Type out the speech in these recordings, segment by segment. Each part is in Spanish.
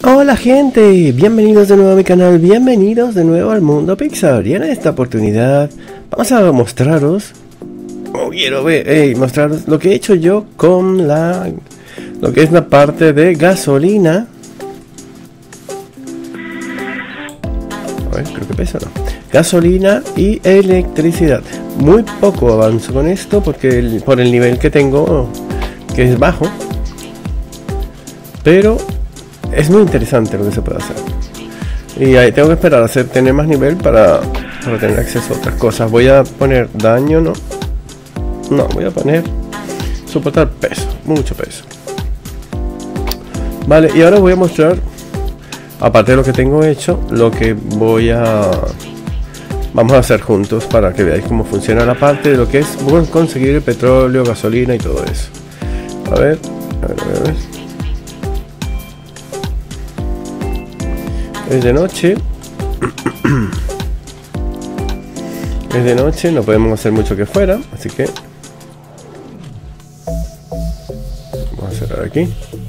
Hola gente, bienvenidos de nuevo a mi canal, bienvenidos de nuevo al mundo Pixar. Y en esta oportunidad vamos a mostraros, mostraros lo que he hecho yo con lo que es la parte de gasolina. A ver, creo que pesa, ¿no? Gasolina y electricidad. Muy poco avanzo con esto porque por el nivel que tengo, que es bajo, pero es muy interesante lo que se puede hacer. Y ahí tengo que esperar a tener más nivel para tener acceso a otras cosas. Voy a poner daño, no, voy a poner soportar peso, mucho peso. Vale, y ahora voy a mostrar, aparte de lo que tengo hecho, lo que vamos a hacer juntos para que veáis cómo funciona la parte de lo que es conseguir el petróleo, gasolina y todo eso. A ver. Es de noche. Es de noche, no podemos hacer mucho que fuera, así que vamos a cerrar aquí.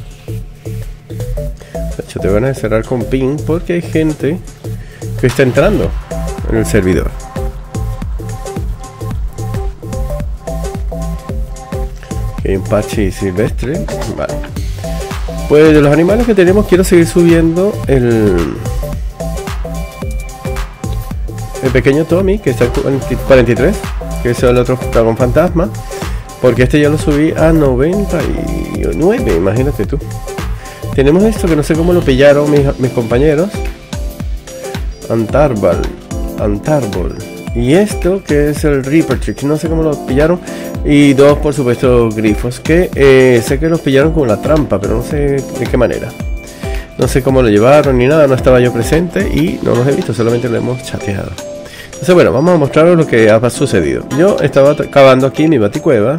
De hecho, te van a cerrar con ping porque hay gente que está entrando en el servidor. Aquí hay un pachi silvestre. Vale. Pues de los animales que tenemos, quiero seguir subiendo el pequeño Tommy, que está en 43, que es el otro dragón fantasma, porque este ya lo subí a 99, imagínate tú. Tenemos esto que no sé cómo lo pillaron mis compañeros, Antarbol, y esto que es el Reaper Trick, no sé cómo lo pillaron, y dos, por supuesto, grifos, que sé que los pillaron con la trampa, pero no sé de qué manera. No sé cómo lo llevaron ni nada, no estaba yo presente y no los he visto, solamente lo hemos chateado. Entonces, bueno, vamos a mostraros lo que ha sucedido. Yo estaba cavando aquí mi baticueva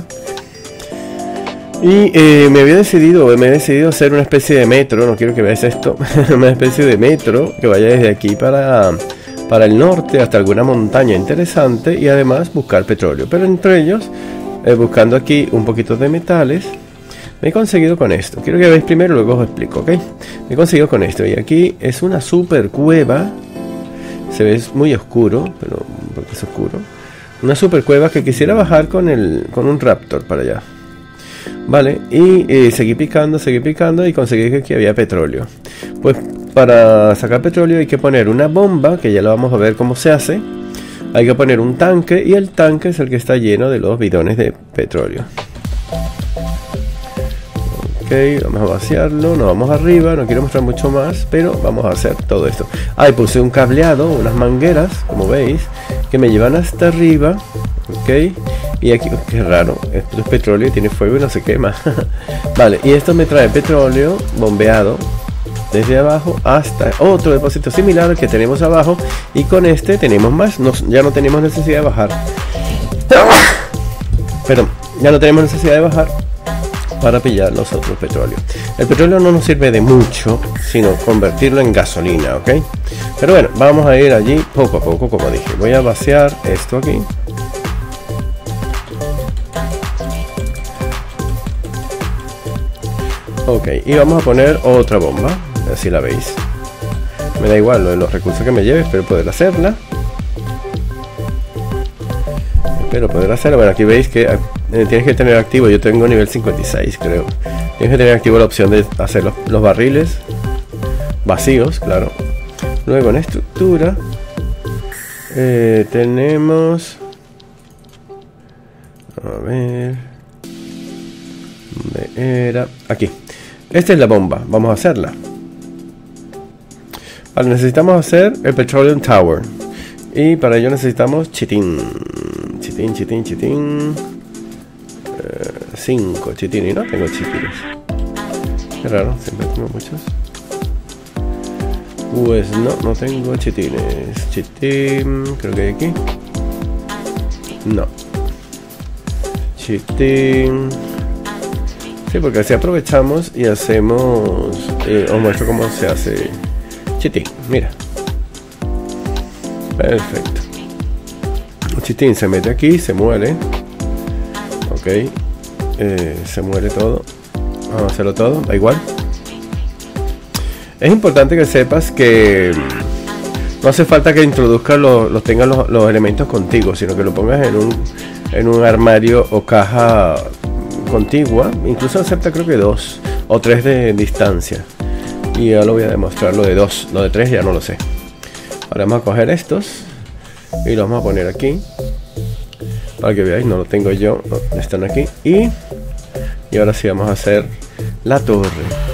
y me he decidido hacer una especie de metro. No quiero que veáis esto. Una especie de metro que vaya desde aquí para el norte hasta alguna montaña interesante y además buscar petróleo. Pero entre ellos, buscando aquí un poquito de metales, me he conseguido con esto. Quiero que veáis primero, luego os explico, ¿ok? Me he conseguido con esto y aquí es una super cueva. Se ve muy oscuro, pero porque es oscuro. Una super cueva que quisiera bajar con un Raptor para allá. Vale, y seguí picando y conseguí que aquí había petróleo. Pues para sacar petróleo hay que poner una bomba, que ya lo vamos a ver cómo se hace. Hay que poner un tanque y el tanque es el que está lleno de los bidones de petróleo. Ok, vamos a vaciarlo, nos vamos arriba, no quiero mostrar mucho más, pero vamos a hacer todo esto. Ahí puse un cableado, unas mangueras, como veis, que me llevan hasta arriba. Ok, y aquí, qué raro, esto es petróleo y tiene fuego y no se quema. Vale, y esto me trae petróleo bombeado desde abajo hasta otro depósito similar al que tenemos abajo, y con este tenemos más, ya no tenemos necesidad de bajar. Perdón, ya no tenemos necesidad de bajar para pillar los otros petróleos. El petróleo no nos sirve de mucho, sino convertirlo en gasolina, ¿ok? Pero bueno, vamos a ir allí poco a poco, como dije. Voy a vaciar esto aquí. Ok, y vamos a poner otra bomba, así la veis. Me da igual lo de los recursos que me lleve, espero poder hacerla. Bueno, aquí veis que tienes que tener activo, yo tengo nivel 56 creo. Tienes que tener activo la opción de hacer los barriles vacíos, claro. Luego en estructura tenemos, a ver, ¿dónde era? Aquí. Esta es la bomba, vamos a hacerla. Vale, necesitamos hacer el Petroleum Tower y para ello necesitamos chitín. 5 chitines, no tengo chitines. Qué raro, siempre tengo muchos. Pues no tengo chitines. Chitín, creo que hay aquí. No. Chitín. Sí, porque así aprovechamos y hacemos. Os muestro cómo se hace chitín. Mira. Perfecto. El chitín se mete aquí, se muere. Ok. Se muere todo. Vamos a hacerlo todo, da igual. Es importante que sepas que no hace falta que introduzcas tengas los elementos contigo, sino que lo pongas en un armario o caja contigua. Incluso acepta creo que 2 o 3 de distancia. Y ya lo voy a demostrar, lo de 2, lo de 3 ya no lo sé. Ahora vamos a coger estos y los vamos a poner aquí para que veáis, no lo tengo yo, no, están aquí. Y ahora sí vamos a hacer la torre.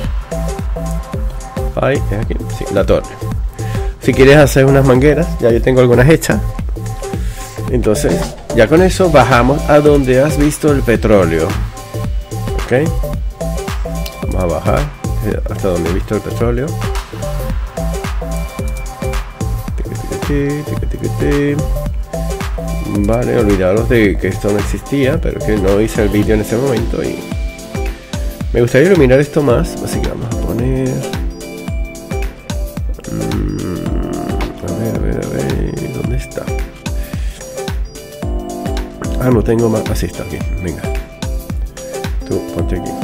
Ahí, es aquí, sí, la torre. Si quieres hacer unas mangueras, ya yo tengo algunas hechas. Entonces, ya con eso bajamos a donde has visto el petróleo. Ok. Vamos a bajar hasta donde he visto el petróleo. Vale, olvidaros de que esto no existía, pero que no hice el vídeo en ese momento y me gustaría iluminar esto más, así que vamos a poner a ver, ¿dónde está? Ah, no tengo más, así está, aquí, venga, tú ponte aquí.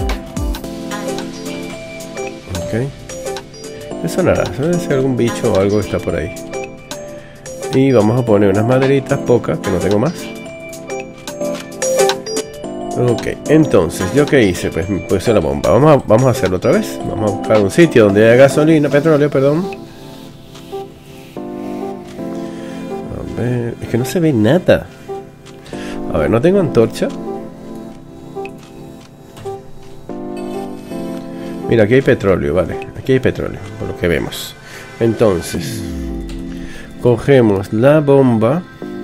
Ok, ¿qué sonará? Debe ser algún bicho o algo que está por ahí. Y vamos a poner unas maderitas pocas, que no tengo más. Ok, entonces, ¿yo qué hice? Pues puse la bomba. Vamos a hacerlo otra vez. Vamos a buscar un sitio donde haya gasolina, petróleo, perdón. A ver, es que no se ve nada. A ver, no tengo antorcha. Mira, aquí hay petróleo, vale. Aquí hay petróleo, por lo que vemos. Entonces, cogemos la bomba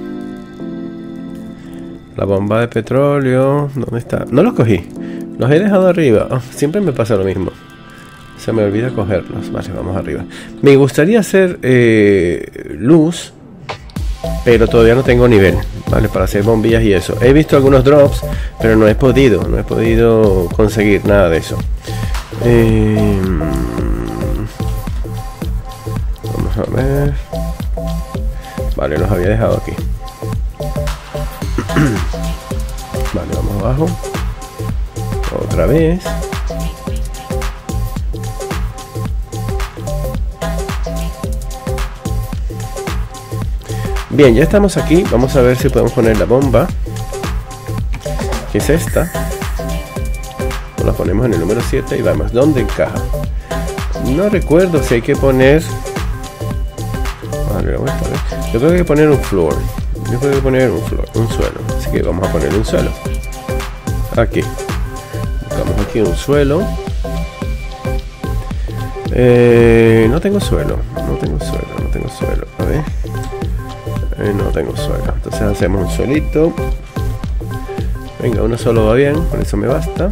de petróleo. ¿Dónde está? No los cogí, los he dejado arriba. Oh, siempre me pasa lo mismo, se me olvida cogerlos. Vale, vamos arriba. Me gustaría hacer luz, pero todavía no tengo nivel, vale, para hacer bombillas y eso. He visto algunos drops, pero no he podido conseguir nada de eso. Vamos a ver. Vale, los había dejado aquí. Vale, vamos abajo. Otra vez. Bien, ya estamos aquí. Vamos a ver si podemos poner la bomba, que es esta. La ponemos en el número 7 y vamos. ¿Dónde encaja? No recuerdo si hay que poner... Vale, vamos a ver. Yo creo que hay que poner un floor. Yo creo que poner un suelo. Así que vamos a poner un suelo. Aquí. Buscamos aquí un suelo. No tengo suelo. No tengo suelo. A ver. No tengo suelo. Entonces hacemos un suelito. Venga, uno solo va bien. Con eso me basta.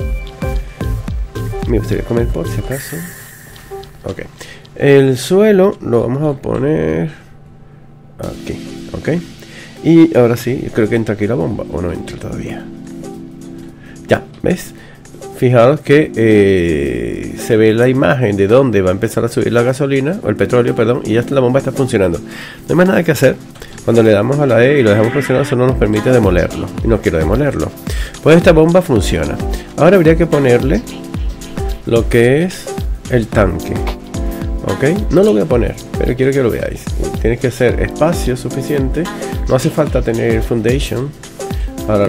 Me gustaría comer por si acaso. Ok. El suelo lo vamos a poner aquí. Ok. Y ahora sí, creo que entra aquí la bomba. O no entra todavía. Ya, ¿ves? Fijaos que se ve la imagen de dónde va a empezar a subir la gasolina, o el petróleo, perdón, y ya la bomba está funcionando. No hay más nada que hacer. Cuando le damos a la E y lo dejamos funcionando, solo nos permite demolerlo. Y no quiero demolerlo. Pues esta bomba funciona. Ahora habría que ponerle lo que es el tanque. Ok, no lo voy a poner, pero quiero que lo veáis. Tienes que hacer espacio suficiente. No hace falta tener foundation para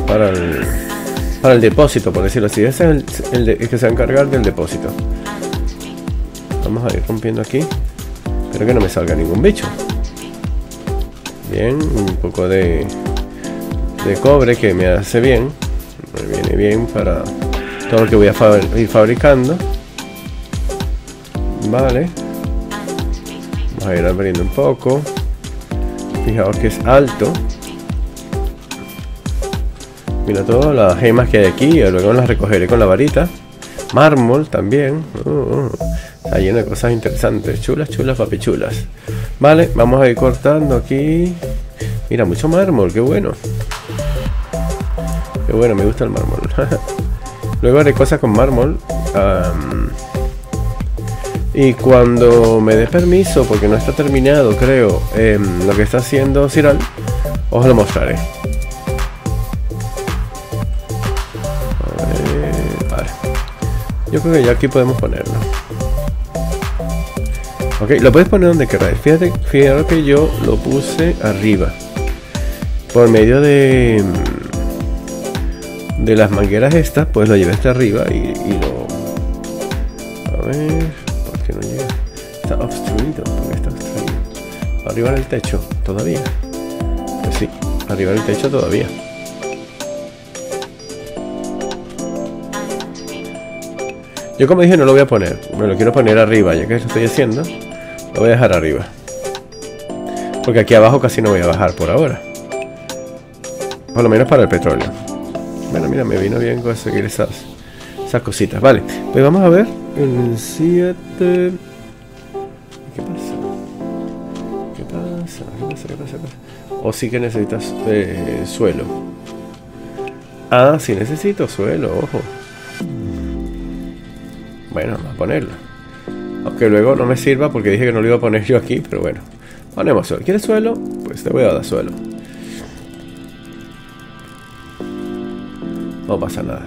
el depósito, por decirlo así. Ese es el que se va a encargar del depósito. Vamos a ir rompiendo aquí. Espero que no me salga ningún bicho. Bien, un poco de cobre que me hace bien. Me viene bien para todo lo que voy a ir fabricando. Vale. Vamos a ir abriendo un poco. Fijaos que es alto. Mira todas las gemas que hay aquí. Y luego las recogeré con la varita. Mármol también. Está lleno de cosas interesantes. Chulas, papichulas. Vale, vamos a ir cortando aquí. Mira, mucho mármol, qué bueno. Qué bueno, me gusta el mármol. Luego haré cosas con mármol. Y cuando me dé permiso, porque no está terminado, creo, lo que está haciendo Siral, os lo mostraré. Vale. Yo creo que ya aquí podemos ponerlo. Ok, lo puedes poner donde queráis. Fíjate que yo lo puse arriba. Por medio de las mangueras estas, pues lo llevé hasta arriba y lo... A ver, ¿por qué no llega? Está obstruido, ¿por qué está obstruido? Arriba en el techo, todavía. Pues sí, arriba en el techo todavía. Yo como dije no lo voy a poner, me lo quiero poner arriba, ya que lo estoy haciendo. Lo voy a dejar arriba. Porque aquí abajo casi no voy a bajar por ahora. Por lo menos para el petróleo. Bueno, mira, me vino bien conseguir esas cositas. Vale, pues vamos a ver el 7. ¿Qué pasa? ¿Qué pasa? O sí que necesitas suelo. Ah, sí necesito suelo, ojo. Bueno, vamos a ponerlo. Aunque luego no me sirva porque dije que no lo iba a poner yo aquí, pero bueno. Ponemos suelo. ¿Quieres suelo? Pues te voy a dar suelo. No pasa nada.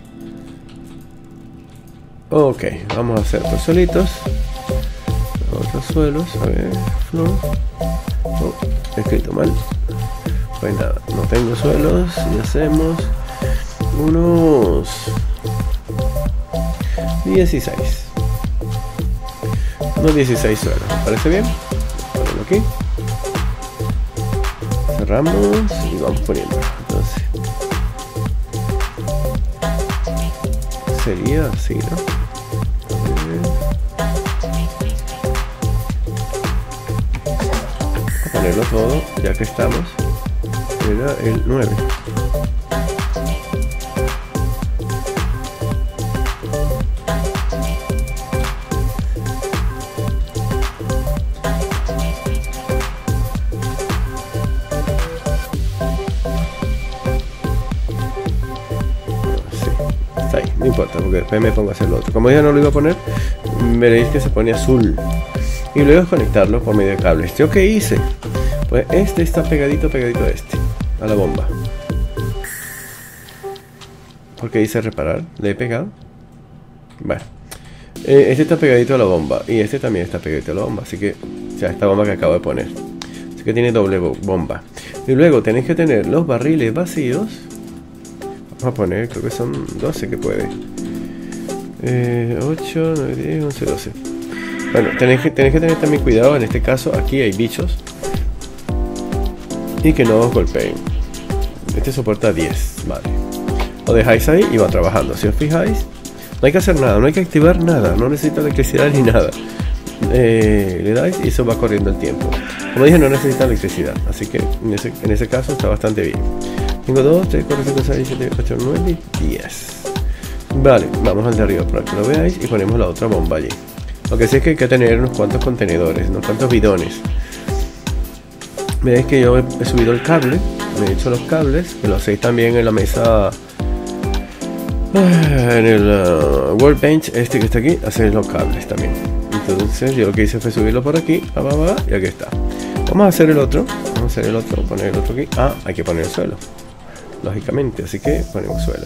Ok, vamos a hacer otros suelitos. Otros suelos. A ver, flor. Oh, he escrito mal. Pues nada, no tengo suelos. Y hacemos unos 16. Unos 16 suelos. ¿Me parece bien? Ponemos aquí. Cerramos y vamos poniendo. Entonces sería así, ¿no? Vamos a ponerlo todo, ya que estamos. Era el 9. No importa, porque después me pongo a hacer lo otro. Como ya no lo iba a poner, veréis que se pone azul. Y luego desconectarlo por medio de cables. ¿Yo qué hice? Pues este está pegadito a este, a la bomba. ¿Por qué hice reparar? ¿Le he pegado? Bueno, este está pegadito a la bomba. Y este también está pegadito a la bomba. Así que, o sea, esta bomba que acabo de poner. Así que tiene doble bomba. Y luego tenéis que tener los barriles vacíos. Vamos a poner, creo que son 12 que puede. 8, 9, 10, 11, 12. Bueno, tenéis que tener también cuidado. En este caso, aquí hay bichos. Y que no os golpeen. Este soporta 10, vale. Lo dejáis ahí y va trabajando. Si os fijáis, no hay que hacer nada, no hay que activar nada. No necesita electricidad ni nada. Le dais y eso va corriendo el tiempo. Como dije, no necesita electricidad. Así que en ese caso está bastante bien. Tengo 2, 3, 4, 5, 6, 7, 8, 9 y 10. Vale, vamos al de arriba para que lo veáis y ponemos la otra bomba allí. Lo que sí es que hay que tener unos cuantos contenedores, unos cuantos bidones. Veis que yo he subido el cable, me he hecho los cables, que lo hacéis también en la mesa, en el workbench este que está aquí, hacéis los cables también. Entonces yo lo que hice fue subirlo por aquí, y aquí está. Vamos a hacer el otro, poner el otro aquí. Ah, hay que poner el suelo, lógicamente, así que ponemos suelo.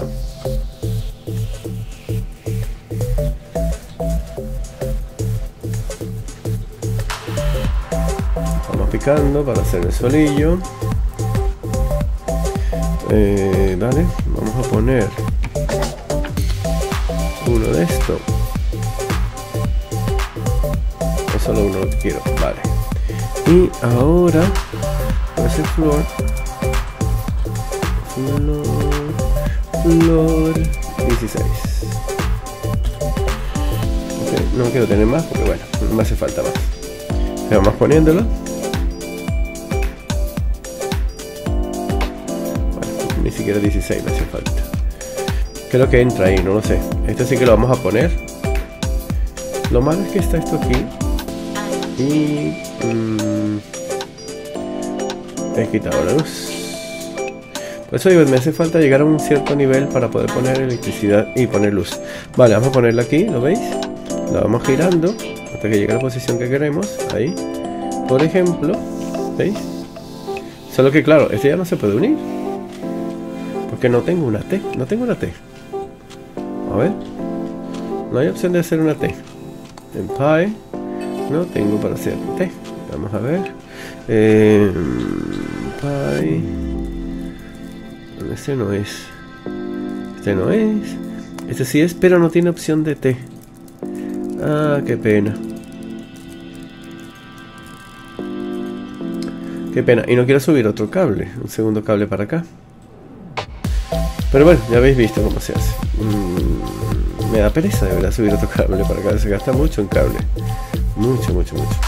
Vamos picando para hacer el solillo. Vale, vamos a poner uno de esto. Es solo uno lo que quiero, vale. Y ahora voy a hacer flor 16. Okay, no quiero tener más porque bueno, no me hace falta más. Pero vamos poniéndolo. Bueno, ni siquiera 16 me hace falta. ¿Qué es lo que entra ahí? No lo sé. Este sí que lo vamos a poner. Lo malo es que está esto aquí. Y he quitado la luz. Por eso digo, me hace falta llegar a un cierto nivel para poder poner electricidad y poner luz. Vale, vamos a ponerla aquí, ¿lo veis? La vamos girando hasta que llegue a la posición que queremos. Ahí, por ejemplo, ¿veis? Solo que claro, este ya no se puede unir porque no tengo una T. No tengo una T. A ver, no hay opción de hacer una T. En Pi No tengo para hacer té. Vamos a ver. Pie. Este no es. Este no es. Este sí es, pero no tiene opción de té. Ah, qué pena. Qué pena. Y no quiero subir otro cable. Un segundo cable para acá. Pero bueno, ya habéis visto cómo se hace. Me da pereza de verdad subir otro cable para acá. Se gasta mucho en cable. Mucho, mucho, mucho.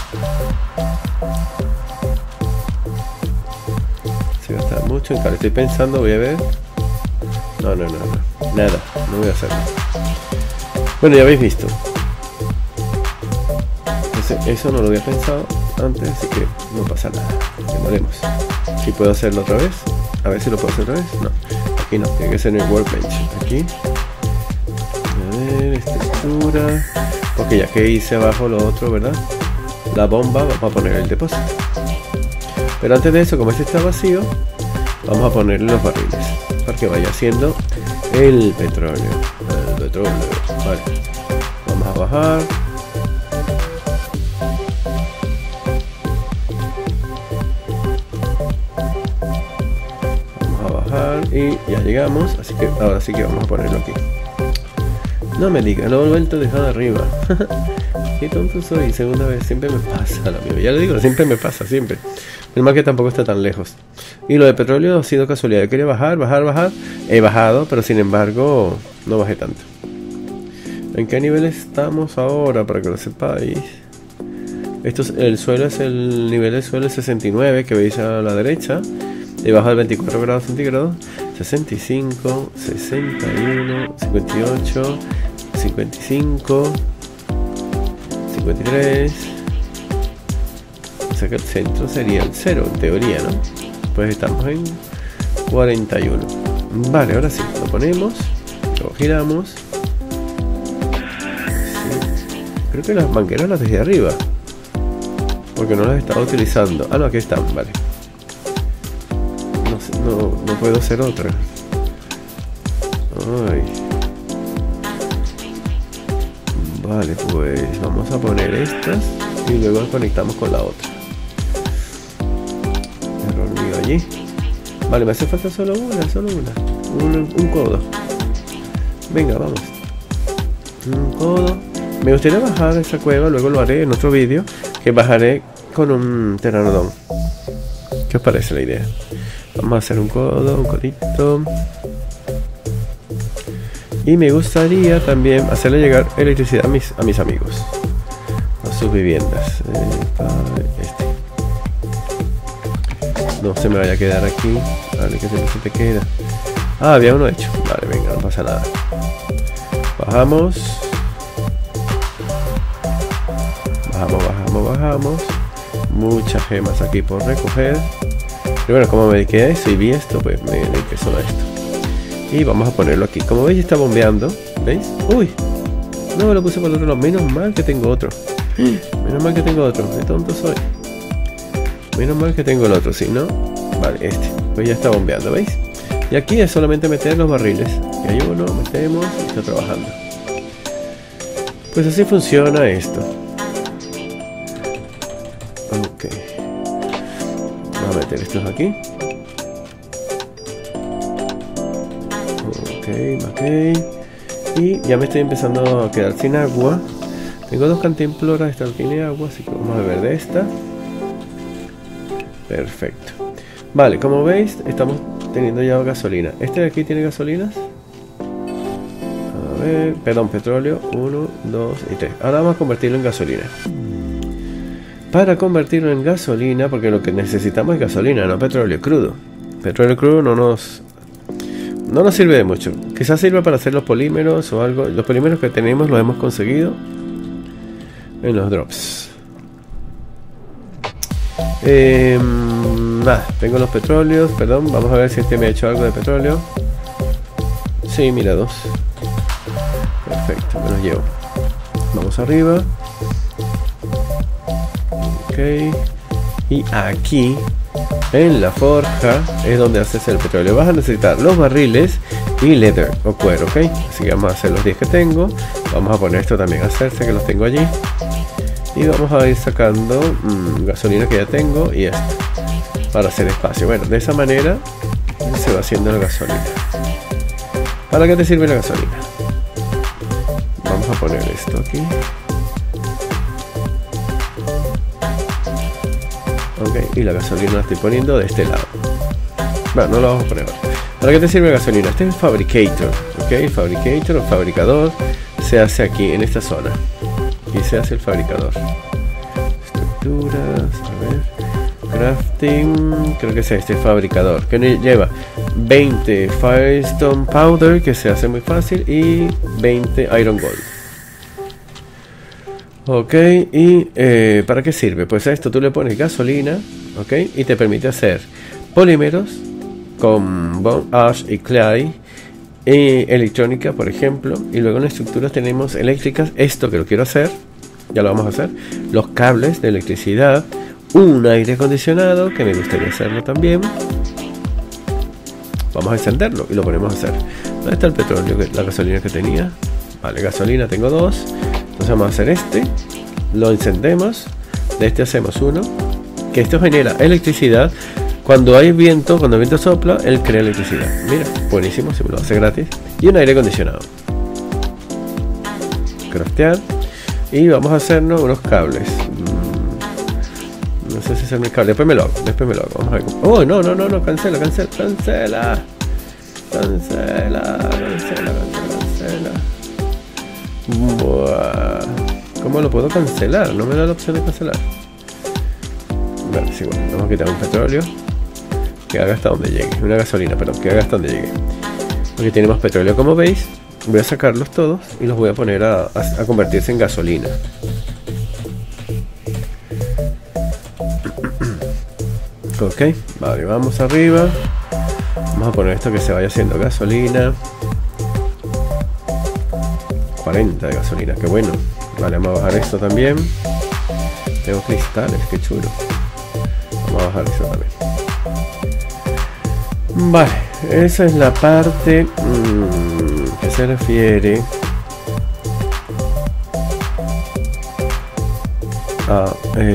Se gasta mucho en cable. Estoy pensando, voy a ver. No. Nada, no voy a hacerlo. Bueno, ya habéis visto. Entonces, eso no lo había pensado antes, así que no pasa nada. Demoremos. Si puedo hacerlo otra vez. A ver si lo puedo hacer otra vez. No, aquí no, tiene que ser en el workbench. Aquí. A ver, estructura. Porque ya que hice abajo lo otro, ¿verdad? La bomba, vamos a poner el depósito. Pero antes de eso, como este está vacío, vamos a ponerle los barriles para que vaya haciendo el petróleo. Vale. Vamos a bajar. Y ya llegamos, así que ahora sí que vamos a ponerlo aquí. No me digas, lo he vuelto a dejar arriba. Qué tonto soy, segunda vez, siempre me pasa lo mismo. Ya lo digo, siempre me pasa, siempre. Menos mal que tampoco está tan lejos. Y lo de petróleo ha sido casualidad. Yo quería bajar. He bajado, pero sin embargo no bajé tanto. ¿En qué nivel estamos ahora? Para que lo sepáis. El suelo es el nivel del suelo es 69, que veis a la derecha. Debajo de 24 grados centígrados, 65, 61, 58, 55, 53. O sea que el centro sería el 0 en teoría, ¿no? Pues estamos en 41. Vale, ahora sí, lo ponemos, lo giramos. Sí. Creo que las mangueras las dejé arriba, porque no las estaba utilizando. Ah, no, aquí están, vale. No puedo hacer otra. Ay. Vale, pues vamos a poner estas y luego conectamos con la otra. Error mío allí. Vale, me hace falta solo una. Un codo. Venga, vamos. Un codo. Me gustaría bajar esa cueva, luego lo haré en otro vídeo, que bajaré con un pteranodón. ¿Qué os parece la idea? Vamos a hacer un codo, un codito. Y me gustaría también hacerle llegar electricidad a mis amigos, a sus viviendas. No se me vaya a quedar aquí. Vale, que se te queda. Ah, había uno hecho. Vale, venga, no pasa nada. Bajamos. Bajamos. Muchas gemas aquí por recoger. Pero bueno, como me quedé y vi esto, pues me dediqué solo a esto. Y vamos a ponerlo aquí. Como veis, está bombeando. ¿Veis? ¡Uy! No me lo puse por el otro lado. Menos mal que tengo otro. Menos mal que tengo otro. Qué tonto soy. Menos mal que tengo el otro. Si no, vale, este. Pues ya está bombeando, ¿veis? Y aquí es solamente meter los barriles. Y hay uno, metemos y está trabajando. Pues así funciona esto. Ok. Vamos a meter estos aquí. Ok. Y ya me estoy empezando a quedar sin agua. Tengo dos cantimploras, esta no tiene agua, así que vamos a beber de esta. Perfecto. Vale, como veis, estamos teniendo ya gasolina. Este de aquí tiene gasolinas. A ver, perdón, petróleo. 1, 2 y 3. Ahora vamos a convertirlo en gasolina. Para convertirlo en gasolina, porque lo que necesitamos es gasolina, no petróleo crudo. Petróleo crudo no nos sirve de mucho. Quizás sirva para hacer los polímeros o algo. Los polímeros que tenemos los hemos conseguido en los drops. Nada, tengo los petróleos, perdón. Vamos a ver si este me ha hecho algo de petróleo. Sí, mira, 2. Perfecto, me los llevo. Vamos arriba. Ok. Y aquí en la forja es donde haces el petróleo. Vas a necesitar los barriles y leather o cuero, ok. Así que vamos a hacer los 10 que tengo. Vamos a poner esto también a hacerse, que los tengo allí. Y vamos a ir sacando gasolina que ya tengo y esto para hacer espacio. Bueno, de esa manera se va haciendo la gasolina. ¿Para qué te sirve la gasolina? Vamos a poner esto aquí. Ok, y la gasolina la estoy poniendo de este lado. Bueno, no lo vamos a poner ahora. ¿Para qué te sirve la gasolina? Este es el fabricator. Ok, el fabricator o fabricador se hace aquí en esta zona. Aquí se hace el fabricador. Estructuras, a ver. Crafting, creo que es este fabricador, que lleva 20 Firestone Powder, que se hace muy fácil, y 20 Iron Gold. Ok, y ¿para qué sirve? Pues a esto tú le pones gasolina, ok, y te permite hacer polímeros con bone ash y clay, electrónica, por ejemplo, y luego en estructuras tenemos eléctricas, esto que lo quiero hacer, ya lo vamos a hacer, los cables de electricidad, un aire acondicionado, que me gustaría hacerlo también. Vamos a encenderlo y lo ponemos a hacer. ¿Dónde está el petróleo? La gasolina que tenía. Vale, gasolina tengo dos. Entonces vamos a hacer este. Lo encendemos. De este hacemos uno. Que esto genera electricidad. Cuando hay viento, cuando el viento sopla, él crea electricidad. Mira, buenísimo, se me lo hace gratis. Y un aire acondicionado. Craftear. Y vamos a hacernos unos cables. No sé si es el cable. Después me lo hago. Vamos a ver. Oh, no. Cancela. Buah. ¿Cómo lo puedo cancelar? No me da la opción de cancelar. Vale, sí, bueno. Vamos a quitar un petróleo. Que haga hasta donde llegue. Una gasolina, perdón. Que haga hasta donde llegue. Porque tenemos petróleo, como veis. Voy a sacarlos todos y los voy a poner a convertirse en gasolina. Ok, vale, vamos arriba. Vamos a poner esto que se vaya haciendo gasolina. 40 de gasolina, qué bueno. Vale, vamos a bajar esto también. Tengo cristales, qué chulo. Vamos a bajar esto también. Vale, esa es la parte que se refiere a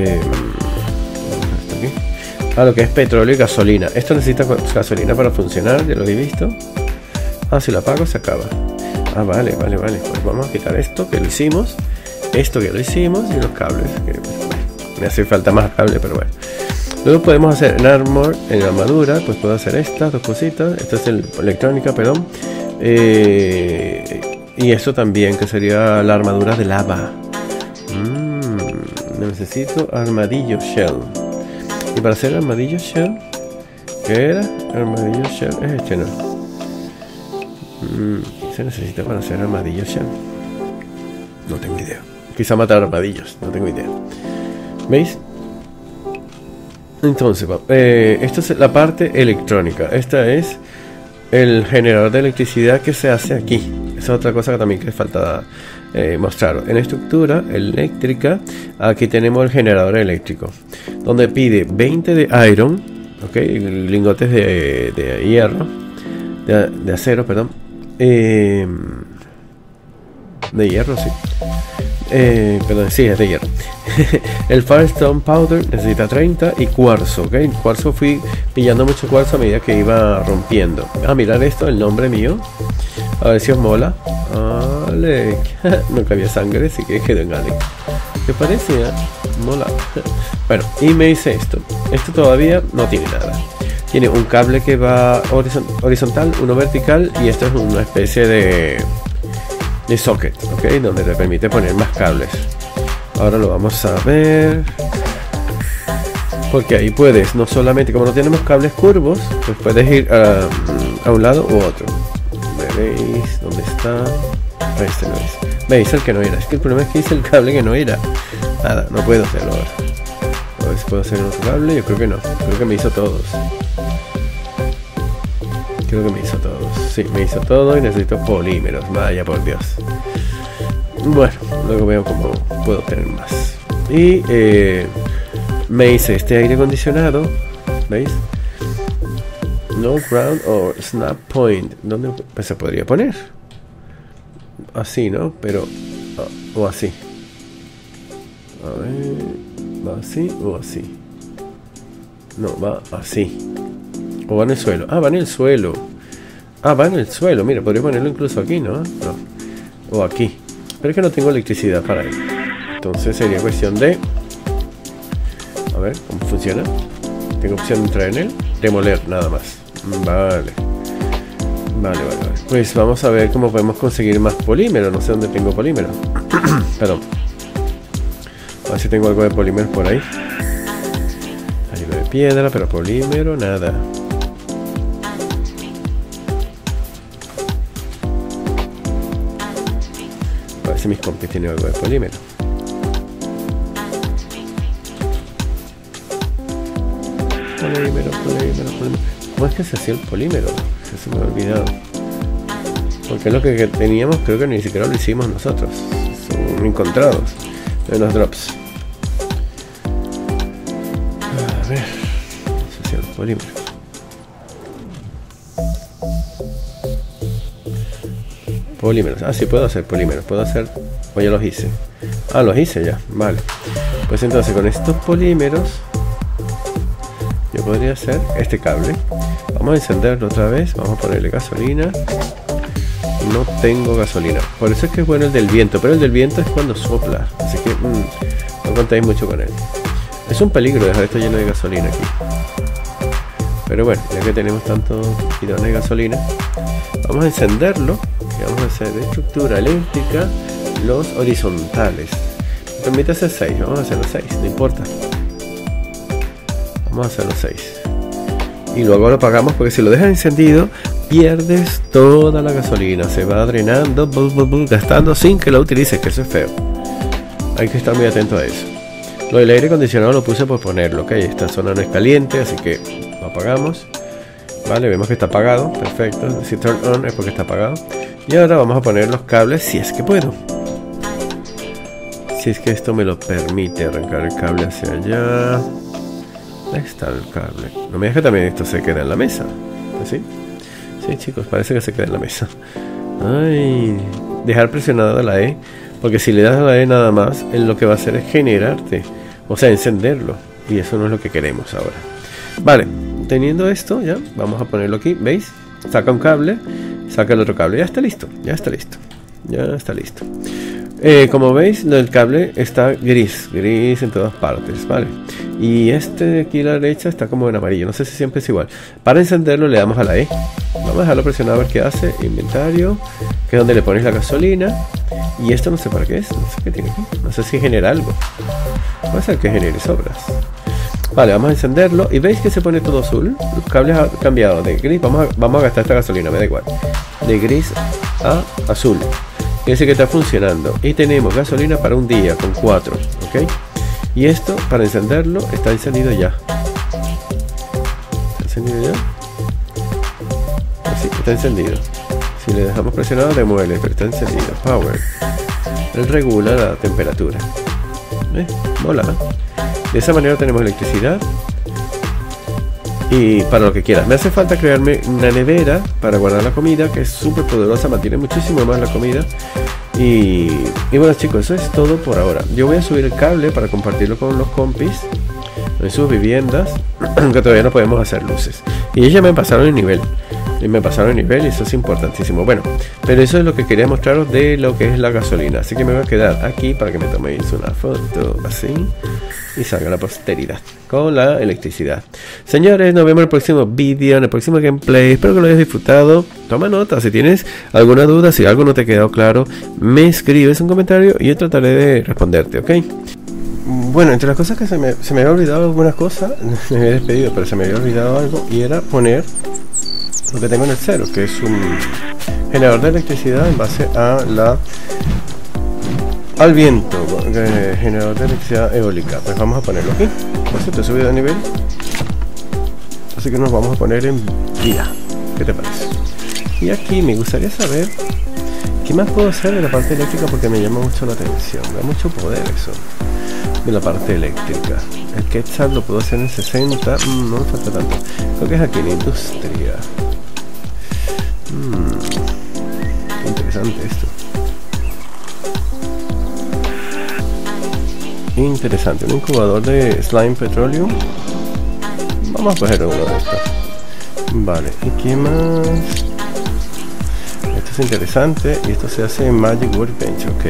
lo que es petróleo y gasolina. Esto necesita gasolina para funcionar, ya lo he visto. Si lo apago se acaba. Vale. Pues vamos a quitar esto que lo hicimos. Esto que lo hicimos y los cables. Que, bueno, me hace falta más cable, pero bueno. Luego podemos hacer en armor, en armadura, pues puedo hacer estas dos cositas. Esto es electrónica, perdón. Y esto también, que sería la armadura de lava. Necesito armadillo shell. Y para hacer armadillo shell, ¿qué era? Armadillo shell es este, ¿no? ¿Qué se necesita para hacer armadillo shell? No tengo idea. Quizá matar armadillos, no tengo idea. ¿Veis? Entonces, esta es la parte electrónica. Esta es el generador de electricidad que se hace aquí. Esa es otra cosa que también que falta mostrar. En estructura eléctrica, aquí tenemos el generador eléctrico, donde pide 20 de iron, ok, lingotes de hierro, de acero, perdón, de hierro, sí. Perdón, sí, es de hierro. El Firestone Powder necesita 30 y cuarzo, ok. El cuarzo, fui pillando mucho cuarzo a medida que iba rompiendo. Mirad esto, el nombre mío. A ver si os mola. Alec. Nunca había sangre, así que quedó en Alec. ¿Qué parecía? Mola. Bueno, y me dice esto. Esto todavía no tiene nada. Tiene un cable que va horizontal, uno vertical, y esto es una especie de socket, ok, donde te permite poner más cables. Ahora lo vamos a ver, porque ahí puedes, no solamente, como no tenemos cables curvos, pues puedes ir a un lado u otro. ¿Veis dónde está? Este no es. ¿Veis el que no era? Es que el problema es que hice el cable que no era. Nada, no puedo hacerlo ahora. A ver si puedo hacer otro cable. Yo creo que no, creo que me hizo todos. Creo que me hizo todos. Sí, me hizo todo y necesito polímeros. Vaya por Dios. Bueno, luego veo cómo puedo tener más. Y me hice este aire acondicionado. ¿Veis? No ground or snap point. ¿Dónde pues se podría poner? Así, ¿no? Pero o así. A ver, ¿va así o así? No, va así. O va en el suelo. Ah, va en el suelo. Ah, va en el suelo. Mira, podría ponerlo incluso aquí, ¿no? No. O aquí. Pero es que no tengo electricidad para él. Entonces sería cuestión de... A ver, ¿cómo funciona? Tengo opción de entrar en él. Demoler, nada más. Vale. Vale. Pues vamos a ver cómo podemos conseguir más polímero. No sé dónde tengo polímero. Perdón. A ver si tengo algo de polímero por ahí. Hay algo de piedra, pero polímero, nada. A ver si mis compis tienen algo de polímero. Polímero. ¿Cómo es que se hacía el polímero? Se me ha olvidado. Porque es lo que teníamos, creo que ni siquiera lo hicimos nosotros. Son encontrados en los drops. A ver, se hacía el polímero. Polímeros. Ah, sí, puedo hacer polímeros. Puedo hacer... O ya los hice. Ah, los hice ya. Vale. Pues entonces con estos polímeros yo podría hacer este cable. Vamos a encenderlo otra vez. Vamos a ponerle gasolina. No tengo gasolina. Por eso es que es bueno el del viento. Pero el del viento es cuando sopla. Así que no contáis mucho con él. Es un peligro dejar esto lleno de gasolina aquí. Pero bueno, ya que tenemos tanto bidón de gasolina, vamos a encenderlo. Y vamos a hacer de estructura eléctrica los horizontales. Me permite hacer 6. Vamos a hacer los 6. No importa. Vamos a hacer los 6. Y luego lo apagamos porque si lo dejas encendido pierdes toda la gasolina. Se va drenando, gastando sin que lo utilices, que eso es feo. Hay que estar muy atento a eso. Lo del aire acondicionado lo puse por ponerlo. Ok, esta zona no es caliente, así que lo apagamos. Vale, vemos que está apagado. Perfecto. Si turn on es porque está apagado. Y ahora vamos a poner los cables si es que puedo. Si es que esto me lo permite, arrancar el cable hacia allá. Ahí está el cable. No me deja también esto se queda en la mesa. ¿Sí? Sí, chicos, parece que se queda en la mesa. Ay, dejar presionada la E. Porque si le das a la E nada más, él lo que va a hacer es generarte. O sea, encenderlo. Y eso no es lo que queremos ahora. Vale, teniendo esto ya, vamos a ponerlo aquí. ¿Veis? Saca un cable, saca el otro cable. Ya está listo, ya está listo. Ya está listo. Como veis, el cable está gris en todas partes, ¿vale? Y este de aquí a la derecha está como en amarillo, no sé si siempre es igual. Para encenderlo le damos a la E. Vamos a dejarlo presionado a ver qué hace. Inventario, que es donde le pones la gasolina. Y esto no sé para qué es, no sé qué tiene aquí. No sé si genera algo. Puede ser que genere sobras. Vale, vamos a encenderlo y veis que se pone todo azul. Los cables han cambiado de gris. Vamos a gastar esta gasolina, me da igual. De gris a azul. Quiere decir que está funcionando. Y tenemos gasolina para un día con 4. ¿Ok? Y esto, para encenderlo, está encendido ya. ¿Está encendido ya? Sí, está encendido. Si le dejamos presionado, demuele, pero está encendido. Power. Él regula la temperatura. Mola. De esa manera tenemos electricidad. Y para lo que quieras. Me hace falta crearme una nevera para guardar la comida, que es súper poderosa, mantiene muchísimo más la comida. Y bueno, chicos, eso es todo por ahora. Yo voy a subir el cable para compartirlo con los compis en sus viviendas, que todavía no podemos hacer luces. Y ellos ya me pasaron el nivel. Y eso es importantísimo. Bueno, pero eso es lo que quería mostraros de lo que es la gasolina. Así que me voy a quedar aquí para que me toméis una foto así y salga la posteridad con la electricidad. Señores, nos vemos en el próximo vídeo, en el próximo gameplay. Espero que lo hayas disfrutado. Toma nota, si tienes alguna duda, si algo no te ha quedado claro, me escribes un comentario y yo trataré de responderte, ¿ok? Bueno, entre las cosas que se me había olvidado algunas cosas, me había despedido, pero se me había olvidado algo, y era poner lo que tengo en el cero, que es un generador de electricidad en base al viento, generador de electricidad eólica. Pues vamos a ponerlo aquí. Por cierto, he subido de nivel, así que nos vamos a poner en día. ¿Qué te parece? Y aquí me gustaría saber qué más puedo hacer de la parte eléctrica, porque me llama mucho la atención, me da mucho poder eso de la parte eléctrica. El Quetzal lo puedo hacer en 60, no me falta tanto, creo que es aquí en industria. Qué interesante esto. interesante. Un incubador de Slime Petroleum. Vamos a coger uno de estos. Vale, ¿y qué más? Esto es interesante y esto se hace en Magic Workbench, ok.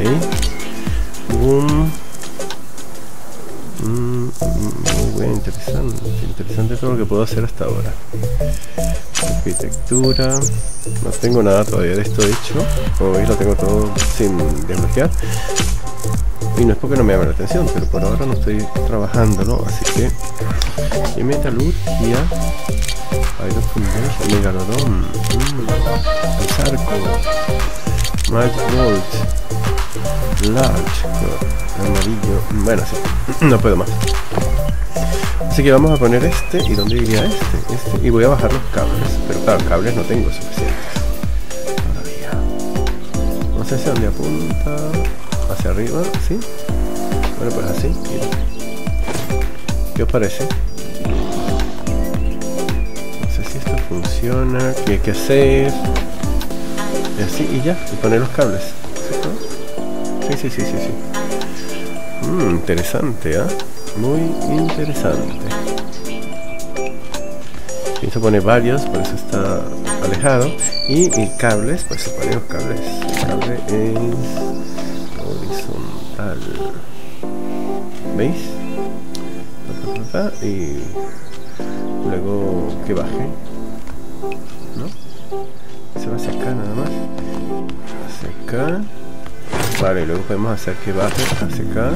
Muy bien, interesante todo lo que puedo hacer hasta ahora. Arquitectura, no tengo nada todavía de esto hecho, como veis lo tengo todo sin desbloquear y no es porque no me llame la atención, pero por ahora no estoy trabajándolo, así que y metalurgia, Iron Foundation, Megalodon, el arco, Magic Gold, Large, amarillo, bueno, sí, no puedo más. Así que vamos a poner este, ¿y dónde iría este? Y voy a bajar los cables, pero claro, cables no tengo suficientes todavía. No sé hacia dónde apunta, hacia arriba, ¿sí? Bueno, pues así, mira. ¿Qué os parece? No sé si esto funciona, qué hay que hacer. Y así, y ya, y poner los cables. Sí. Interesante, ¿ah? Muy interesante. Y se pone varios, por eso está alejado. Y cables, pues se ponen los cables. El cable es horizontal. ¿Veis? Y luego que baje, ¿no? Se va hacia acá nada más. Hacia acá. Vale, y luego podemos hacer que baje hacia acá.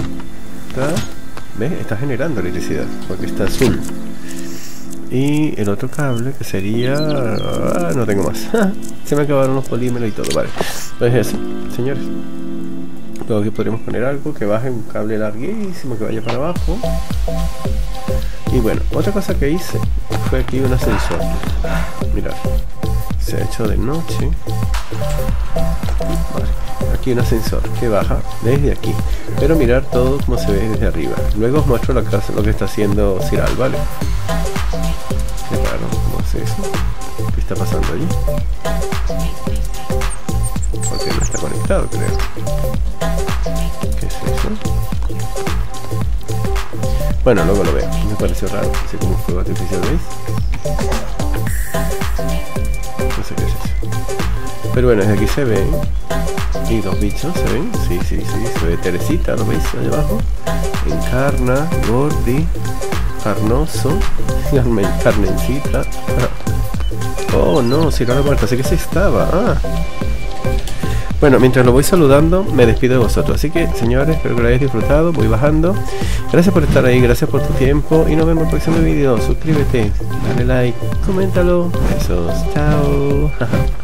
¿Ves? Está generando electricidad porque está azul. Y el otro cable que sería... no tengo más. Se me acabaron los polímeros y todo. Vale, pues eso, señores. Luego aquí podríamos poner algo que baje, un cable larguísimo que vaya para abajo. Y bueno, otra cosa que hice fue aquí un ascensor. Mirad, se ha hecho de noche. Vale, aquí un ascensor que baja desde aquí, pero mirar todo como se ve desde arriba. Luego os muestro la casa, lo que está haciendo Ciral, ¿vale? Qué raro, ¿cómo hace eso? ¿Qué está pasando allí? Porque no está conectado, creo. ¿Qué es eso? Bueno, luego lo veo, me pareció raro, así como un fuego artificial, ¿veis? No sé qué es eso. Pero bueno, desde aquí se ven. Y dos bichos, ¿se ven? Sí, se ve Teresita, ¿lo veis? Allá abajo. Encarna, Gordy, Carnoso, Carmencita. Oh, no, si no la muerta, así que sí estaba. Bueno, mientras lo voy saludando, me despido de vosotros. Así que, señores, espero que lo hayáis disfrutado. Voy bajando. Gracias por estar ahí, gracias por tu tiempo. Y nos vemos en el próximo video. Suscríbete, dale like, coméntalo. Besos, chao.